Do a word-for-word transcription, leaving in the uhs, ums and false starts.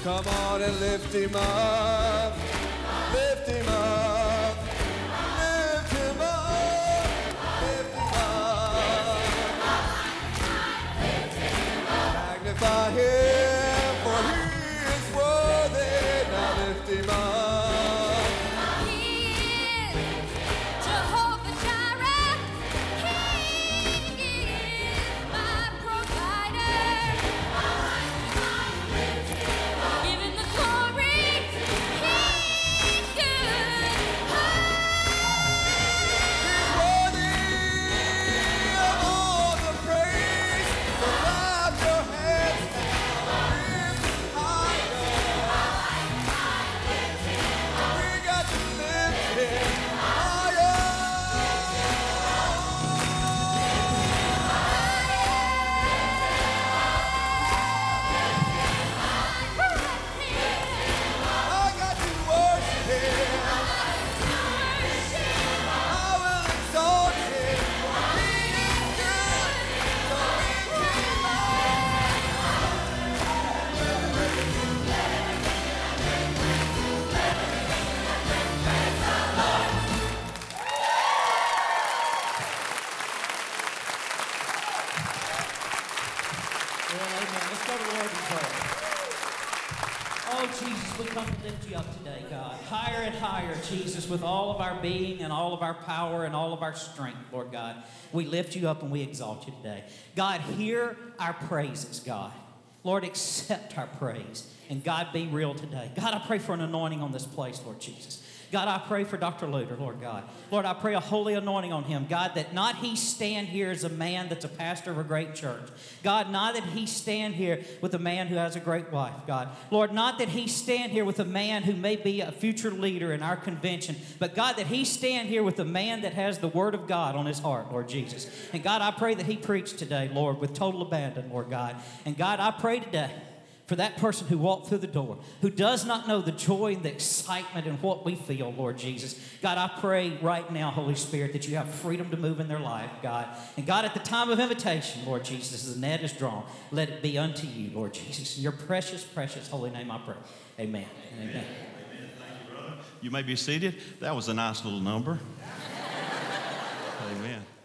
Come on and lift him up. Lift him up. Lift him up. Lift him up. Magnify him, for he is worthy. Now lift him up. Jesus, with all of our being and all of our power and all of our strength, Lord God, we lift you up and we exalt you today. God, hear our praises, God. Lord, accept our praise. And God, be real today. God, I pray for an anointing on this place, Lord Jesus. God, I pray for Doctor Luter, Lord God. Lord, I pray a holy anointing on him. God, that not he stand here as a man that's a pastor of a great church. God, not that he stand here with a man who has a great wife, God. Lord, not that he stand here with a man who may be a future leader in our convention, but God, that he stand here with a man that has the word of God on his heart, Lord Jesus. And God, I pray that he preach today, Lord, with total abandon, Lord God. And God, I pray today for that person who walked through the door, who does not know the joy and the excitement and what we feel, Lord Jesus. God, I pray right now, Holy Spirit, that you have freedom to move in their life, God. And God, at the time of invitation, Lord Jesus, as the net is drawn, let it be unto you, Lord Jesus. In your precious, precious holy name I pray. Amen. Amen. Amen. Amen. Thank you, brother. You may be seated. That was a nice little number. Amen.